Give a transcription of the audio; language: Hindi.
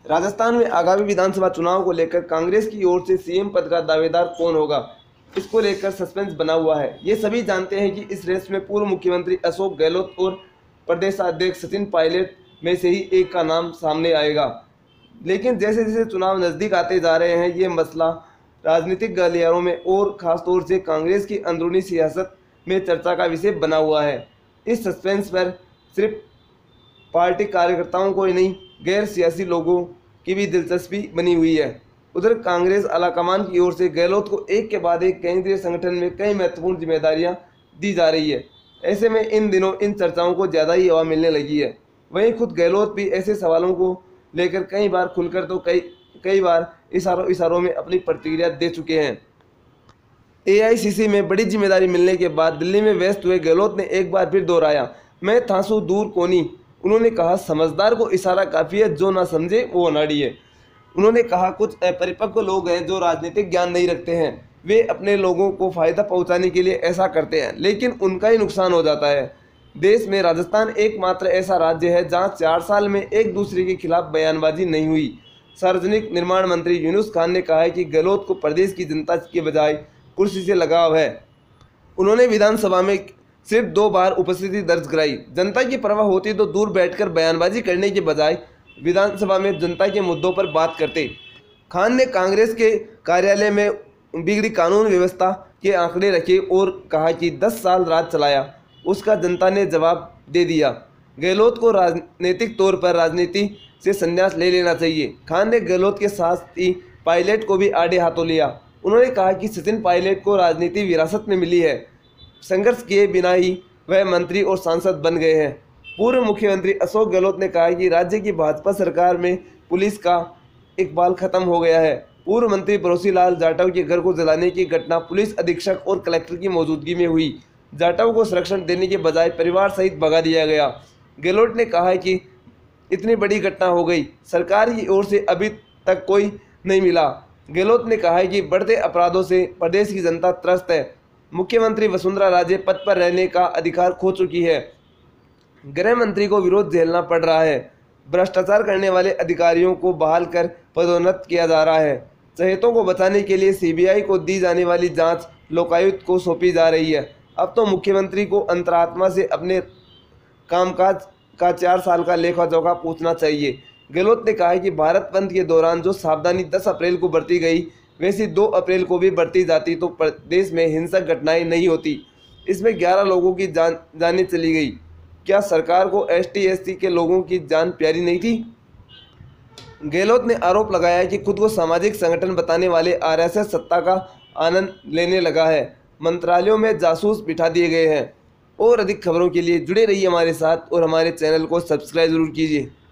राजस्थान में आगामी विधानसभा चुनाव को लेकर कांग्रेस की ओर से सीएम पद का दावेदार कौन होगा, इसको लेकर सस्पेंस बना हुआ है। ये सभी जानते हैं कि इस रेस में पूर्व मुख्यमंत्री अशोक गहलोत और प्रदेश अध्यक्ष सचिन पायलट में से ही एक का नाम सामने आएगा। लेकिन जैसे जैसे चुनाव नज़दीक आते जा रहे हैं, ये मसला राजनीतिक गलियारों में और खासतौर से कांग्रेस की अंदरूनी सियासत में चर्चा का विषय बना हुआ है। इस सस्पेंस पर सिर्फ पार्टी कार्यकर्ताओं को ही नहीं, गैर सियासी लोगों की भी दिलचस्पी बनी हुई है। उधर कांग्रेस आलाकमान की ओर से गहलोत को एक के बाद एक केंद्रीय संगठन में कई महत्वपूर्ण जिम्मेदारियां दी जा रही है। ऐसे में इन दिनों इन चर्चाओं को ज़्यादा ही हवा मिलने लगी है। वहीं खुद गहलोत भी ऐसे सवालों को लेकर कई बार खुलकर तो कई बार इशारों में अपनी प्रतिक्रिया दे चुके हैं। एआईसीसी में बड़ी जिम्मेदारी मिलने के बाद दिल्ली में व्यस्त हुए गहलोत ने एक बार फिर दोहराया, मैं थांसू दूर कोनी। उन्होंने कहा, समझदार को इशारा काफ़ी है, जो ना समझे वो अनाड़ी है। उन्होंने कहा, कुछ अपरिपक्व लोग हैं जो राजनीतिक ज्ञान नहीं रखते हैं। वे अपने लोगों को फ़ायदा पहुंचाने के लिए ऐसा करते हैं, लेकिन उनका ही नुकसान हो जाता है। देश में राजस्थान एकमात्र ऐसा राज्य है जहां 4 साल में एक दूसरे के खिलाफ बयानबाजी नहीं हुई। सार्वजनिक निर्माण मंत्री यूनुस खान ने कहा है कि गहलोत को प्रदेश की जनता के बजाय कुर्सी से लगाव है। उन्होंने विधानसभा में सिर्फ 2 बार उपस्थिति दर्ज कराई। जनता की परवाह होती तो दूर बैठकर बयानबाजी करने के बजाय विधानसभा में जनता के मुद्दों पर बात करते। खान ने कांग्रेस के कार्यालय में बिगड़ी कानून व्यवस्था के आंकड़े रखे और कहा कि 10 साल राज चलाया, उसका जनता ने जवाब दे दिया। गहलोत को राजनीतिक तौर पर राजनीति से संन्यास ले लेना चाहिए। खान ने गहलोत के साथ ही पायलट को भी आड़े हाथों लिया। उन्होंने कहा कि सचिन पायलट को राजनीति विरासत में मिली है, संघर्ष किए बिना ही वह मंत्री और सांसद बन गए हैं। पूर्व मुख्यमंत्री अशोक गहलोत ने कहा कि राज्य की भाजपा सरकार में पुलिस का इकबाल खत्म हो गया है। पूर्व मंत्री पड़ोसीलाल जाटव के घर को जलाने की घटना पुलिस अधीक्षक और कलेक्टर की मौजूदगी में हुई। जाटव को संरक्षण देने के बजाय परिवार सहित भगा दिया गया। गहलोत ने कहा कि इतनी बड़ी घटना हो गई, सरकार की ओर से अभी तक कोई नहीं मिला। गहलोत ने कहा है कि बढ़ते अपराधों से प्रदेश की जनता त्रस्त है। मुख्यमंत्री वसुंधरा राजे पद पर रहने का अधिकार खो चुकी है। गृह मंत्री को विरोध झेलना पड़ रहा है। भ्रष्टाचार करने वाले अधिकारियों को बहाल कर पदोन्नत किया जा रहा है। चहेतों को बचाने के लिए सीबीआई को दी जाने वाली जांच लोकायुक्त को सौंपी जा रही है। अब तो मुख्यमंत्री को अंतरात्मा से अपने कामकाज का 4 साल का लेखा जोखा पूछना चाहिए। गहलोत ने कहा कि भारत बंद के दौरान जो सावधानी 10 अप्रैल को बरती गई, वैसी 2 अप्रैल को भी बरती जाती तो प्रदेश में हिंसक घटनाएं नहीं होती। इसमें 11 लोगों की जानें चली गई। क्या सरकार को ST/SC के लोगों की जान प्यारी नहीं थी? गहलोत ने आरोप लगाया कि खुद को सामाजिक संगठन बताने वाले RSS सत्ता का आनंद लेने लगा है। मंत्रालयों में जासूस बिठा दिए गए हैं। और अधिक खबरों के लिए जुड़े रहिए हमारे साथ और हमारे चैनल को सब्सक्राइब जरूर कीजिए।